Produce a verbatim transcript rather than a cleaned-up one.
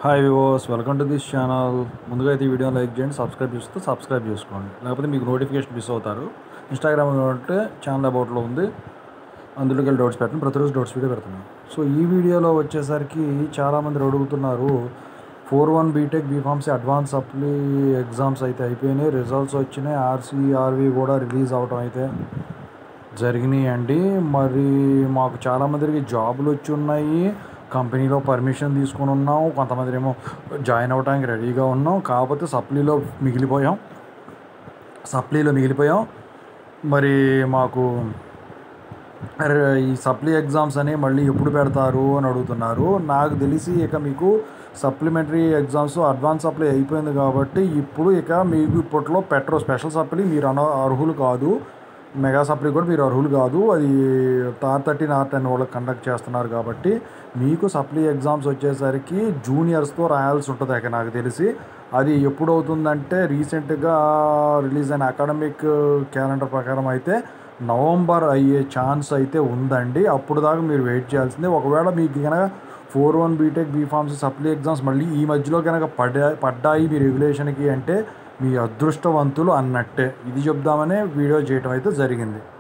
Hi వివోస్, welcome to this channel. ముందుగా అయితే ఈ వీడియో లైక్ చేయండి, సబ్స్క్రైబ్ చేస్తే సబ్స్క్రైబ్ చేసుకోండి, లేకపోతే మీకు నోటిఫికేషన్ మిస్ అవుతారు. ఇన్స్టాగ్రామ్ అంటే ఛానల్ అబౌట్లో ఉంది, అందులోకి వెళ్ళి డౌట్స్ పెట్టండి. ప్రతిరోజు డౌట్స్ వీడియో పెడుతున్నాను. సో ఈ వీడియోలో వచ్చేసరికి చాలామంది అడుగుతున్నారు, four one BTech BPharmacy advance supply exams అయితే అయిపోయినాయి, రిజల్ట్స్ వచ్చినాయి, ఆర్సీ ఆర్వీ కూడా రిలీజ్ అవడం అయితే జరిగినాయి అండి. మరి మాకు చాలామందికి జాబులు వచ్చి ఉన్నాయి, కంపెనీలో పర్మిషన్ తీసుకొని ఉన్నాం, కొంతమంది ఏమో జాయిన్ అవ్వడానికి రెడీగా ఉన్నాం. కాకపోతే సప్లీలో మిగిలిపోయాం సప్లీలో మిగిలిపోయాం మరి మాకు ఈ సప్లీ ఎగ్జామ్స్ అని మళ్ళీ ఎప్పుడు పెడతారు అని అడుగుతున్నారు. నాకు తెలిసి ఇక మీకు సప్లిమెంటరీ ఎగ్జామ్స్ అడ్వాన్స్ సప్లీ అయిపోయింది కాబట్టి ఇప్పుడు ఇక మీకు ఇప్పట్లో పెట్టరు. స్పెషల్ సప్లీ మీరు అన అర్హులు కాదు, మెగా సప్లీ కూడా మీరు అర్హులు కాదు. అది ఆర్ థర్టీన్ ఆర్ టెన్ వాళ్ళకి కండక్ట్ చేస్తున్నారు కాబట్టి మీకు సప్లీ ఎగ్జామ్స్ వచ్చేసరికి జూనియర్స్తో రాయాల్సి ఉంటుంది. ఇక నాకు తెలిసి అది ఎప్పుడు అవుతుందంటే రీసెంట్గా రిలీజ్ అయిన అకాడమిక్ క్యాలెండర్ ప్రకారం అయితే నవంబర్ అయ్యే ఛాన్స్ అయితే ఉందండి. అప్పుడు దాకా మీరు వెయిట్ చేయాల్సిందే. ఒకవేళ మీకు కనుక four one BTech BPharmacy supply exams మళ్ళీ ఈ మధ్యలో కనుక పడ్డా పడ్డాయి మీ రెగ్యులేషన్కి అంటే మీ అదృష్టవంతులు అన్నట్టే. ఇది చెప్దామనే వీడియో చేయటం అయితే జరిగింది.